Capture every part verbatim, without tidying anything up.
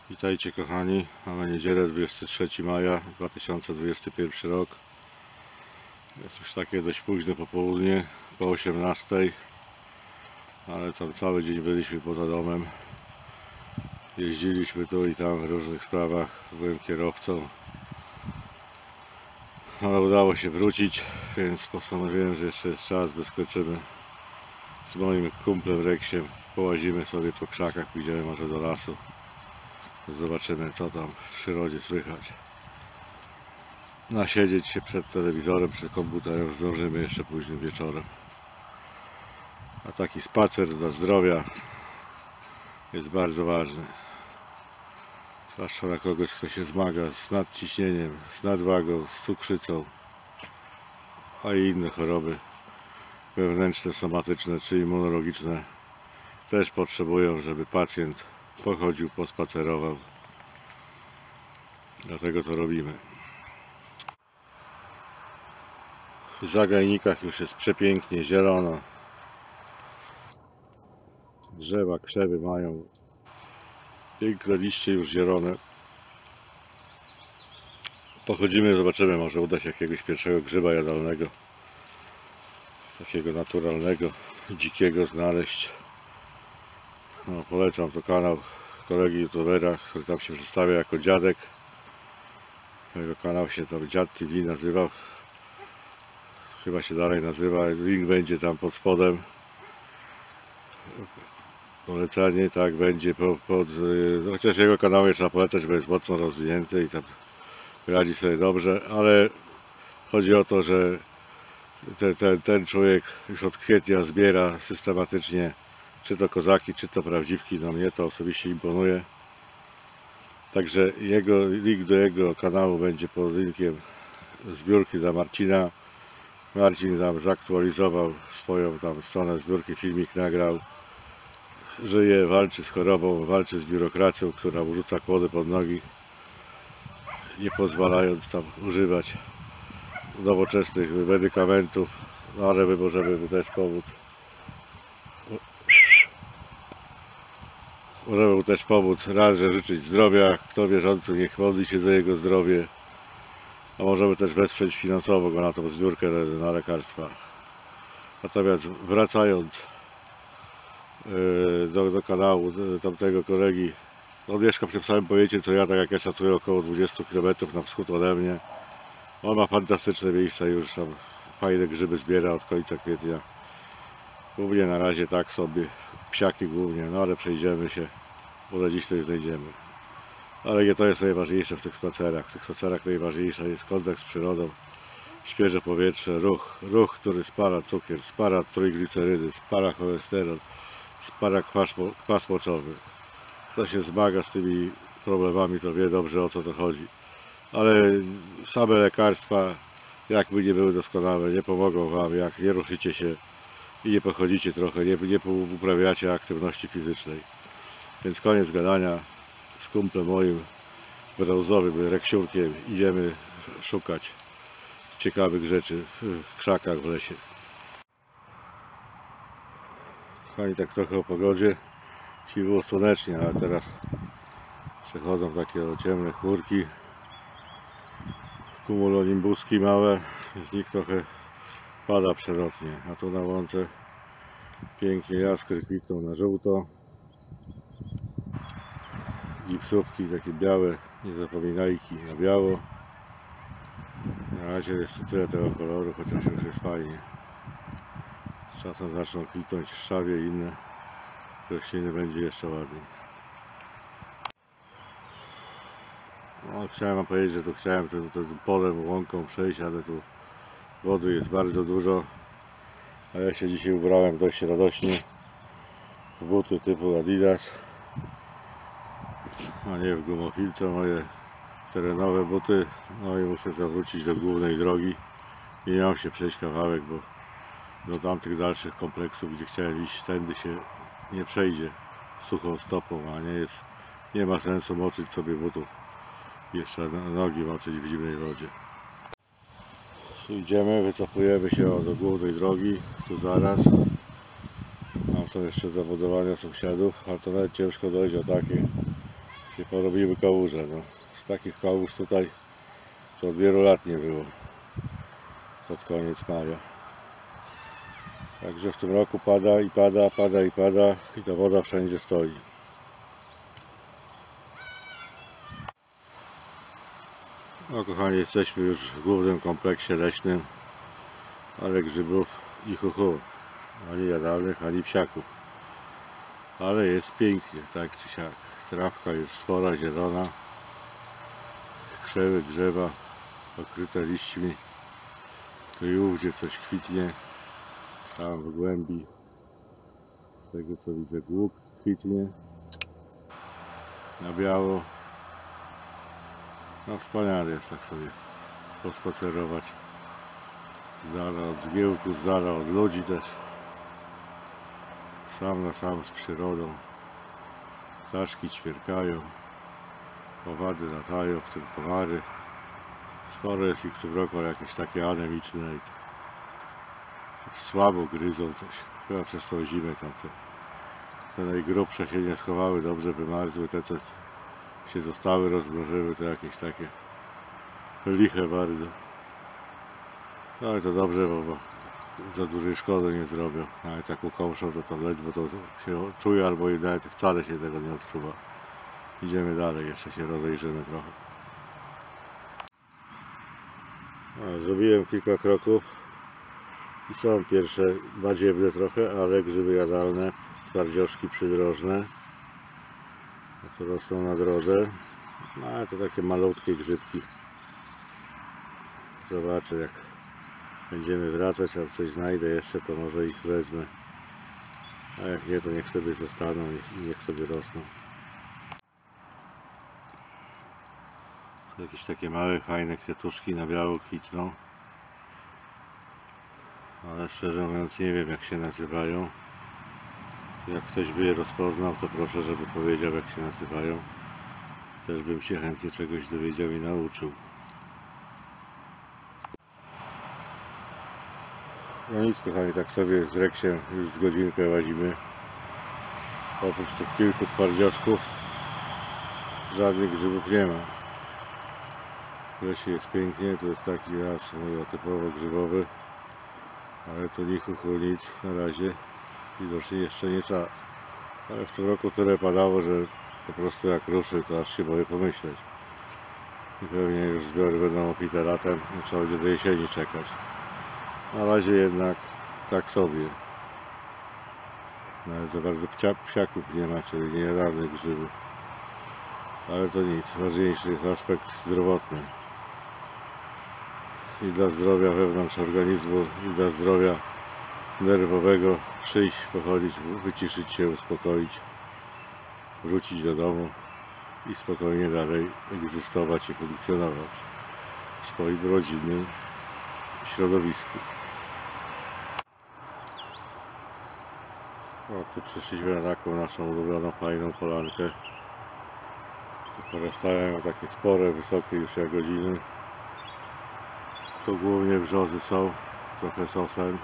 Witajcie kochani, mamy niedzielę dwudziestego trzeciego maja dwa tysiące dwudziesty pierwszy rok. Jest już takie dość późne popołudnie, po osiemnastej, ale tam cały dzień byliśmy poza domem. Jeździliśmy tu i tam w różnych sprawach, byłem kierowcą. Ale udało się wrócić, więc postanowiłem, że jeszcze jest czas, wyskoczymy z moim kumplem Reksiem, połazimy sobie po krzakach, pójdziemy może do lasu. Zobaczymy, co tam w przyrodzie słychać. Nasiedzieć się przed telewizorem, przed komputerem zdążymy jeszcze późnym wieczorem. A taki spacer dla zdrowia jest bardzo ważny. Zwłaszcza na kogoś, kto się zmaga z nadciśnieniem, z nadwagą, z cukrzycą, a i inne choroby wewnętrzne, somatyczne czy immunologiczne też potrzebują, żeby pacjent pochodził, pospacerował. Dlatego to robimy. W zagajnikach już jest przepięknie zielono. Drzewa, krzewy mają piękne liście już zielone. Pochodzimy, zobaczymy, może uda się jakiegoś pierwszego grzyba jadalnego, takiego naturalnego, dzikiego znaleźć. No, polecam to kanał kolegi youtubera, który tam się przedstawia jako dziadek. Jego kanał się tam Dziad T V nazywał. Chyba się dalej nazywa. Link będzie tam pod spodem. Polecanie, tak, będzie pod, pod no, chociaż jego kanał trzeba polecać, bo jest mocno rozwinięty i tam radzi sobie dobrze, ale chodzi o to, że ten, ten, ten człowiek już od kwietnia zbiera systematycznie, czy to kozaki, czy to prawdziwki. No mnie to osobiście imponuje. Także jego, link do jego kanału będzie pod linkiem zbiórki dla Marcina. Marcin tam zaktualizował swoją tam stronę zbiórki, filmik nagrał. Żyje, walczy z chorobą, walczy z biurokracją, która mu rzuca kłody pod nogi, nie pozwalając tam używać nowoczesnych medykamentów, no ale my możemy mu też pomóc. Możemy mu też pomóc, raz, że życzyć zdrowia, kto wierzący niech modli się za jego zdrowie, a możemy też wesprzeć finansowo go na tą zbiórkę na lekarstwa. Natomiast wracając do, do kanału tamtego kolegi, on mieszka w tym samym powiecie co ja, tak jak ja szacuję, około dwadzieścia kilometrów na wschód ode mnie. On ma fantastyczne miejsca, już tam fajne grzyby zbiera od końca kwietnia. Głównie na razie tak sobie, psiaki głównie, no ale przejdziemy się, może dziś coś znajdziemy. Ale nie to jest najważniejsze w tych spacerach. W tych spacerach najważniejsza jest kontakt z przyrodą, świeże powietrze, ruch, ruch, który spala cukier, spala trójglicerydy, spala cholesterol, spala kwas, kwas moczowy. Kto się zmaga z tymi problemami, to wie dobrze, o co to chodzi. Ale same lekarstwa, jakby nie były doskonałe, nie pomogą wam, jak nie ruszycie się i nie pochodzicie trochę, nie, nie uprawiacie aktywności fizycznej. Więc koniec gadania. Z kumplem moim brązowym Reksiurkiem idziemy szukać ciekawych rzeczy w krzakach, w lesie. Kochani, tak trochę o pogodzie. Dzisiaj było słonecznie, ale teraz przechodzą takie ciemne chmurki, cumulonimbuski małe, z nich trochę pada przelotnie, a tu na łące pięknie jaskry kwitną na żółto. Gipsówki takie białe, nie zapominajki, na biało. Na razie jest tyle tego koloru, chociaż już jest fajnie. Z czasem zaczną kwitnąć szczawie i inne rośliny, będzie jeszcze ładniej. No, chciałem wam powiedzieć, że tu chciałem tym, tym polem, łąką przejść, ale tu wody jest bardzo dużo. A ja się dzisiaj ubrałem dość radośnie w buty typu Adidas, a nie w gumofilce, moje terenowe buty. No i muszę zawrócić do głównej drogi i nie mam się przejść kawałek, bo do tamtych dalszych kompleksów, gdzie chciałem iść, tędy się nie przejdzie suchą stopą, a nie jest, nie ma sensu moczyć sobie butów, jeszcze nogi moczyć w zimnej wodzie. Idziemy, wycofujemy się do głównej drogi, tu zaraz. Tam są jeszcze zawodowania sąsiadów, ale to nawet ciężko dojść o takiej się porobiły kałuże. No. Takich kałuż tutaj to od wielu lat nie było. Pod koniec maja. Także w tym roku pada i pada, pada i pada i ta woda wszędzie stoi. No kochani, jesteśmy już w głównym kompleksie leśnym, ale grzybów i chuchu, ani jadalnych, ani psiaków. Ale jest pięknie, tak czy siak. Trawka już spora, zielona, krzewy, drzewa pokryte liśćmi. Tu i ówdzie coś kwitnie, tam w głębi, z tego co widzę, głuk kwitnie na biało. No wspaniale jest tak sobie pospacerować z dala od zgiełku, z dala od ludzi też, sam na sam z przyrodą. Ptaszki ćwierkają, owady latają, w tym komary. Sporo jest ich w tym roku, ale jakieś takie anemiczne i słabo gryzą coś. Chyba przez tą zimę tam te, te najgrubsze się nie schowały, dobrze wymarzły. Te co się zostały, rozmnożyły, to jakieś takie liche bardzo. No ale to dobrze, bo, bo za dużej szkody nie zrobią. Nawet taką kołszą to tam ledwo to się czuje, albo i nawet wcale się tego nie odczuwa. Idziemy dalej, jeszcze się rozejrzymy trochę. No, zrobiłem kilka kroków i są pierwsze badziewne trochę, ale grzyby jadalne, twardzioszki przydrożne. To rosną na drodze. No ale to takie malutkie grzybki. Zobaczę, jak będziemy wracać, a coś znajdę jeszcze, to może ich wezmę. A jak nie, to niech sobie zostaną i niech sobie rosną. Jakieś takie małe, fajne kwiatuszki na biało kwitną. Ale szczerze mówiąc nie wiem, jak się nazywają. Jak ktoś by je rozpoznał, to proszę, żeby powiedział, jak się nazywają. Też bym się chętnie czegoś dowiedział i nauczył. No nic kochani, tak sobie z Reksiem już z godzinkę łazimy. Oprócz tych kilku twardzioszków żadnych grzybów nie ma. W lesie jest pięknie, to jest taki las no, typowo grzybowy, ale tu ni chuchu nic na razie, widocznie jeszcze nie czas. Ale w tym roku tyle padało, że po prostu jak ruszy, to aż się boję pomyśleć. I pewnie już zbiory będą opite latem, no, trzeba będzie do jesieni czekać. Na razie jednak tak sobie. Nawet za bardzo pcia, psiaków nie ma, czyli niejadalnych grzybów. Ale to nic, ważniejszy jest aspekt zdrowotny. I dla zdrowia wewnątrz organizmu, i dla zdrowia nerwowego przyjść, pochodzić, wyciszyć się, uspokoić, wrócić do domu i spokojnie dalej egzystować i funkcjonować w swoim rodzinnym środowisku. O, tu przyszliśmy na taką naszą ulubioną, fajną polankę. Porastają takie spore, wysokie już jagodziny. Tu głównie brzozy są, trochę sosen.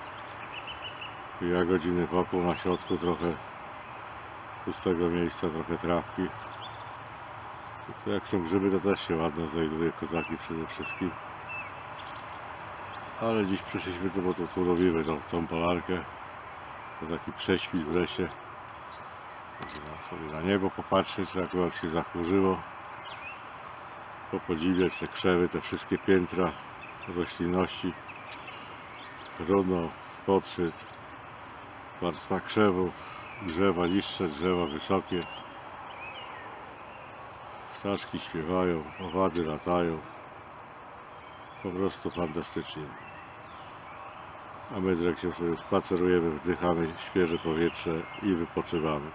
I jagodziny wokół, na środku trochę pustego miejsca, trochę trawki. Jak są grzyby, to też się ładno znajduje, kozaki przede wszystkim. Ale dziś przyszliśmy tu, bo tu, tu robimy tą, tą polarkę. To taki prześwit w lesie. Można sobie na niebo popatrzeć, jak akurat się zachmurzyło. Popodziwiać te krzewy, te wszystkie piętra roślinności. Runo, podszyt, warstwa krzewów, drzewa niższe, drzewa wysokie. Ptaczki śpiewają, owady latają. Po prostu fantastycznie. A my z Reksiem sobie spacerujemy, wdychamy świeże powietrze i wypoczywamy.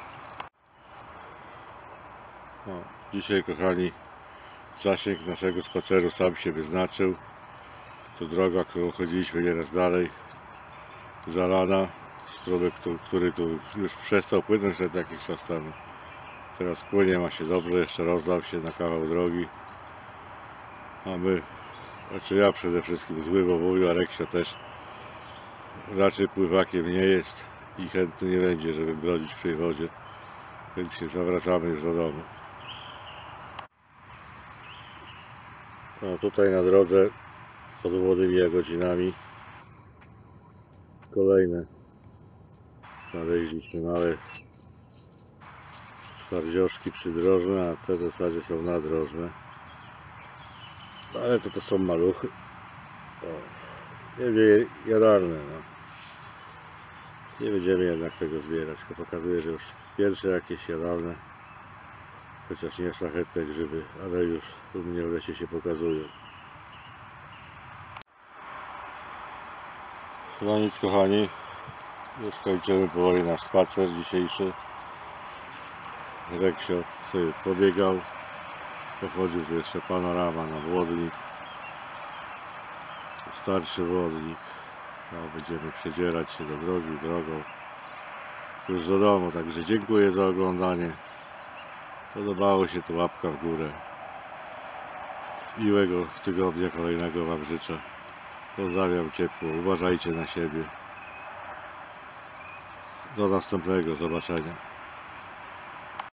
No, dzisiaj kochani, zasięg naszego spaceru sam się wyznaczył. To droga, którą chodziliśmy nieraz dalej, zalana. Strumyk, który tu już przestał płynąć na jakiś czas temu. Teraz płynie, ma się dobrze, jeszcze rozlał się na kawał drogi. A my, znaczy ja przede wszystkim zły, bo mówił, a Reksio też raczej pływakiem nie jest i chętny nie będzie, żeby brodzić w tej wodzie. Więc się zawracamy już do domu. No tutaj na drodze pod młodymi jagodzinami kolejne znaleźliśmy małe twardzioszki przydrożne, a te w zasadzie są nadrożne. No ale to to są maluchy. O, nie wiem, jadalne. No. Nie będziemy jednak tego zbierać, tylko pokazuję, że już pierwsze jakieś jadalne, chociaż nie szlachetne grzyby, ale już u mnie w lesie się pokazują. No nic kochani, już kończymy powoli nasz spacer dzisiejszy. Reksio sobie pobiegał, pochodził tu jeszcze panorama na Włodnik, starszy Włodnik. No, będziemy przedzierać się do drogi, drogą już do domu, także dziękuję za oglądanie. Podobało się, to łapka w górę. Miłego tygodnia kolejnego Wam życzę. Pozdrawiam ciepło, uważajcie na siebie. Do następnego zobaczenia.